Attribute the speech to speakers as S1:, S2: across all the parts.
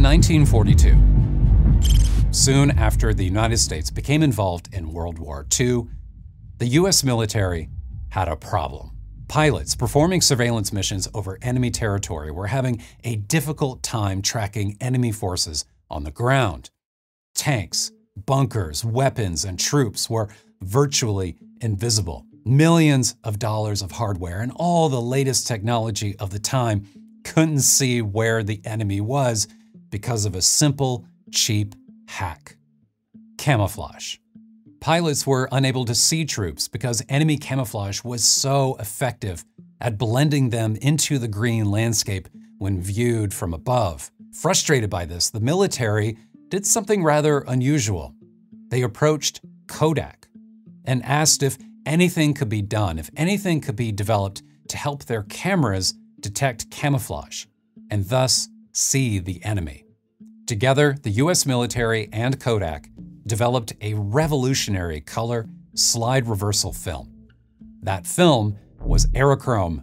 S1: 1942, soon after the United States became involved in World War II, the US military had a problem. Pilots performing surveillance missions over enemy territory were having a difficult time tracking enemy forces on the ground. Tanks, bunkers, weapons, and troops were virtually invisible. Millions of dollars of hardware and all the latest technology of the time couldn't see where the enemy was because of a simple, cheap hack: camouflage. Pilots were unable to see troops because enemy camouflage was so effective at blending them into the green landscape when viewed from above. Frustrated by this, the military did something rather unusual. They approached Kodak and asked if anything could be done, if anything could be developed to help their cameras detect camouflage and thus see the enemy. Together, the US military and Kodak developed a revolutionary color slide reversal film. That film was Aerochrome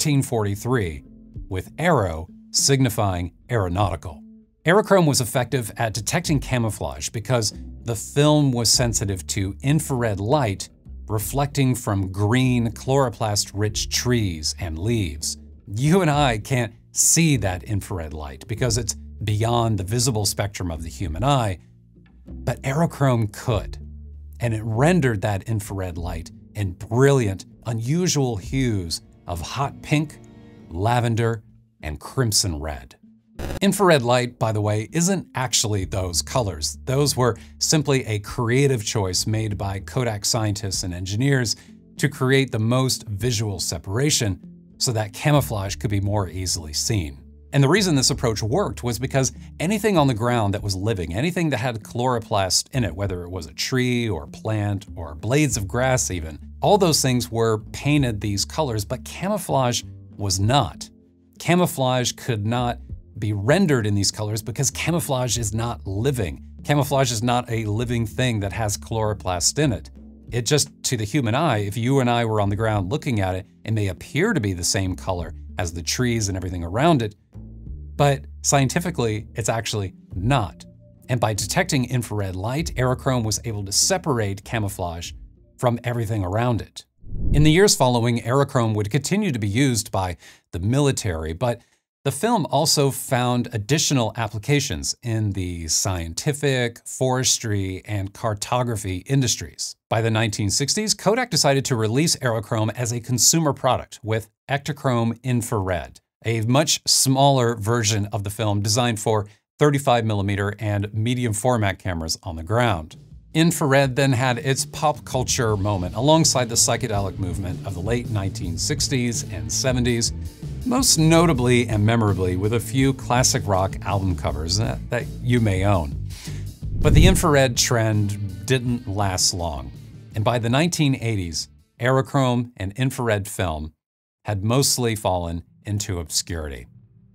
S1: 1443, with aero signifying aeronautical. Aerochrome was effective at detecting camouflage because the film was sensitive to infrared light reflecting from green chloroplast-rich trees and leaves. You and I can't see that infrared light because it's beyond the visible spectrum of the human eye, but Aerochrome could, and it rendered that infrared light in brilliant, unusual hues of hot pink, lavender, and crimson red. Infrared light, by the way, isn't actually those colors. Those were simply a creative choice made by Kodak scientists and engineers to create the most visual separation so that camouflage could be more easily seen. And the reason this approach worked was because anything on the ground that was living, anything that had chloroplast in it, whether it was a tree or plant or blades of grass even, all those things were painted these colors, but camouflage was not. Camouflage could not be rendered in these colors because camouflage is not living. Camouflage is not a living thing that has chloroplast in it. It just, to the human eye, if you and I were on the ground looking at it, it may appear to be the same color as the trees and everything around it, but scientifically, it's actually not. And by detecting infrared light, Aerochrome was able to separate camouflage from everything around it. In the years following, Aerochrome would continue to be used by the military, but the film also found additional applications in the scientific, forestry, and cartography industries. By the 1960s, Kodak decided to release Aerochrome as a consumer product with Ektachrome Infrared, a much smaller version of the film designed for 35mm and medium format cameras on the ground. Infrared then had its pop culture moment alongside the psychedelic movement of the late 1960s and 70s, most notably and memorably with a few classic rock album covers that you may own. But the infrared trend didn't last long, and by the 1980s, Aerochrome and infrared film had mostly fallen into obscurity.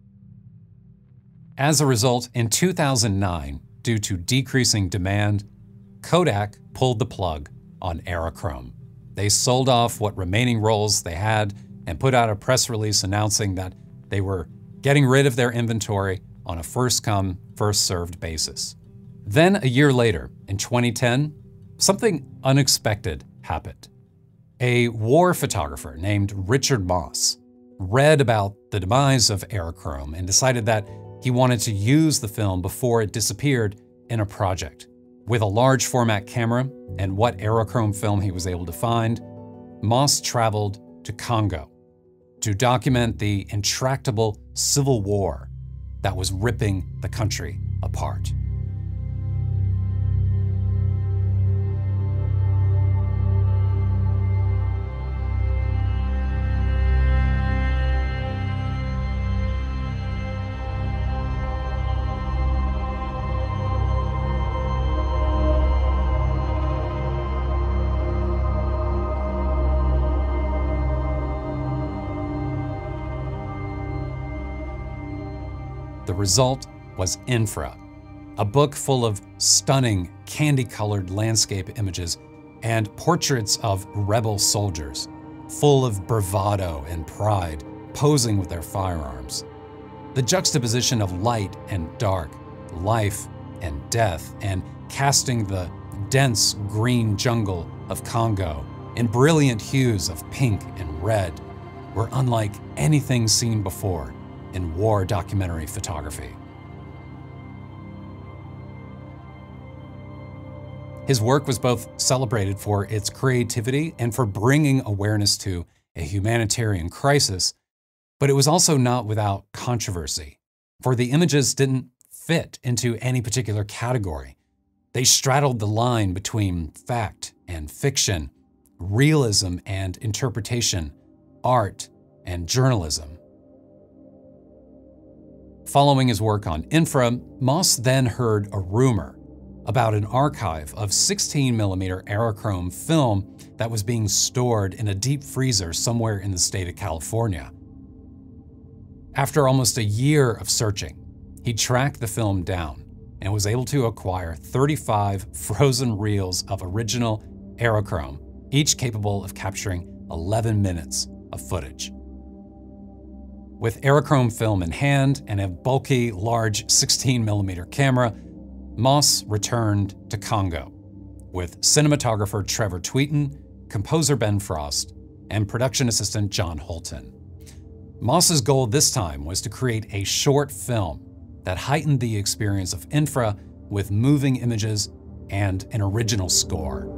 S1: As a result, in 2009, due to decreasing demand, Kodak pulled the plug on Aerochrome. They sold off what remaining rolls they had and put out a press release announcing that they were getting rid of their inventory on a first-come, first-served basis. Then a year later, in 2010, something unexpected happened. A war photographer named Richard Mosse read about the demise of Aerochrome and decided that he wanted to use the film before it disappeared in a project. With a large format camera and what Aerochrome film he was able to find, Mosse traveled to Congo to document the intractable civil war that was ripping the country apart. The result was Infra, a book full of stunning, candy-colored landscape images and portraits of rebel soldiers, full of bravado and pride, posing with their firearms. The juxtaposition of light and dark life and death, and casting the dense green jungle of Congo in brilliant hues of pink and red were unlike anything seen before in war documentary photography. His work was both celebrated for its creativity and for bringing awareness to a humanitarian crisis, but it was also not without controversy, for the images didn't fit into any particular category. They straddled the line between fact and fiction, realism and interpretation, art and journalism. Following his work on Infra, Mosse then heard a rumor about an archive of 16mm Aerochrome film that was being stored in a deep freezer somewhere in the state of California. After almost a year of searching, he tracked the film down and was able to acquire 35 frozen reels of original Aerochrome, each capable of capturing 11 minutes of footage. With Aerochrome film in hand and a bulky, large 16mm camera, Mosse returned to Congo with cinematographer Trevor Tweeton, composer Ben Frost, and production assistant John Holton. Mosse's goal this time was to create a short film that heightened the experience of Infra with moving images and an original score.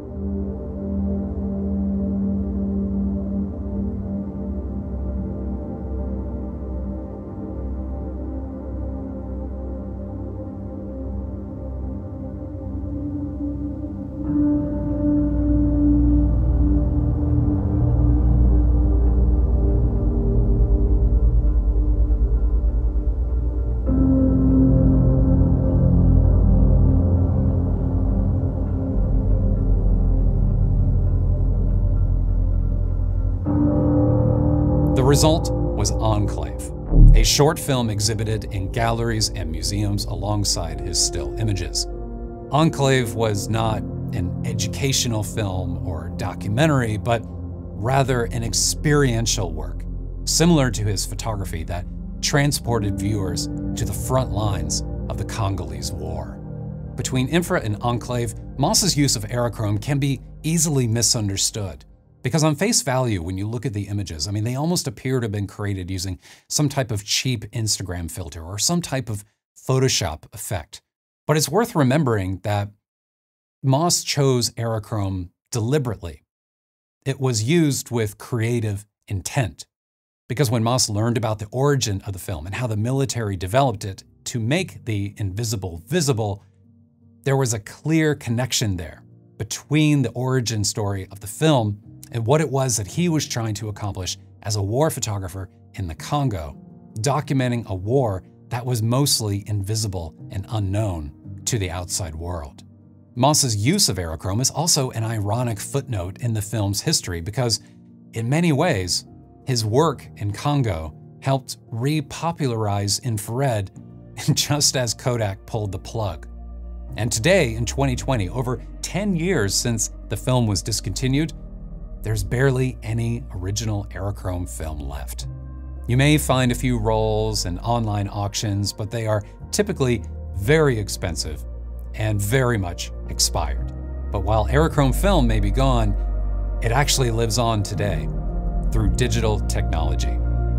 S1: The result was Enclave, a short film exhibited in galleries and museums alongside his still images. Enclave was not an educational film or documentary, but rather an experiential work, similar to his photography that transported viewers to the front lines of the Congolese War. Between Infra and Enclave, Mosse's use of Aerochrome can be easily misunderstood. Because on face value, when you look at the images, I mean, they almost appear to have been created using some type of cheap Instagram filter or some type of Photoshop effect. But it's worth remembering that Mosse chose Aerochrome deliberately. It was used with creative intent. Because when Mosse learned about the origin of the film and how the military developed it to make the invisible visible, there was a clear connection there between the origin story of the film and what it was that he was trying to accomplish as a war photographer in the Congo, documenting a war that was mostly invisible and unknown to the outside world. Mosse's use of Aerochrome is also an ironic footnote in the film's history because, in many ways, his work in Congo helped repopularize infrared just as Kodak pulled the plug. And today, in 2020, over 10 years since the film was discontinued, there's barely any original Aerochrome film left. You may find a few rolls and online auctions, but they are typically very expensive and very much expired. But while Aerochrome film may be gone, it actually lives on today through digital technology.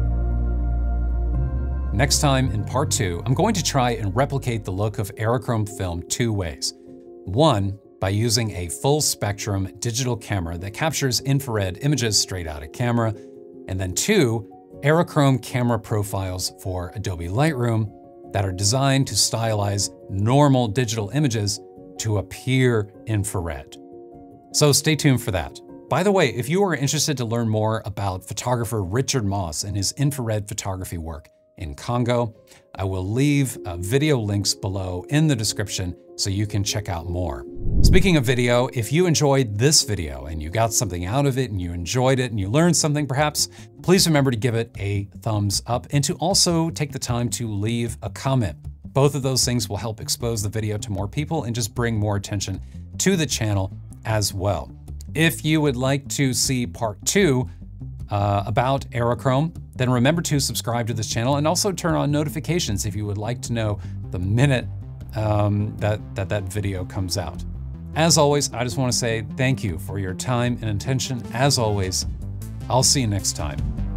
S1: Next time in part 2, I'm going to try and replicate the look of Aerochrome film 2 ways. One, by using a full spectrum digital camera that captures infrared images straight out of camera, and then 2, Aerochrome camera profiles for Adobe Lightroom that are designed to stylize normal digital images to appear infrared. So stay tuned for that. By the way, if you are interested to learn more about photographer Richard Mosse and his infrared photography work in Congo, I will leave video links below in the description so you can check out more. Speaking of video, if you enjoyed this video and you got something out of it and you enjoyed it and you learned something perhaps, please remember to give it a thumbs up and to also take the time to leave a comment. Both of those things will help expose the video to more people and just bring more attention to the channel as well. If you would like to see part 2 about Aerochrome, then remember to subscribe to this channel and also turn on notifications if you would like to know the minute that video comes out. As always, I just want to say thank you for your time and attention. As always, I'll see you next time.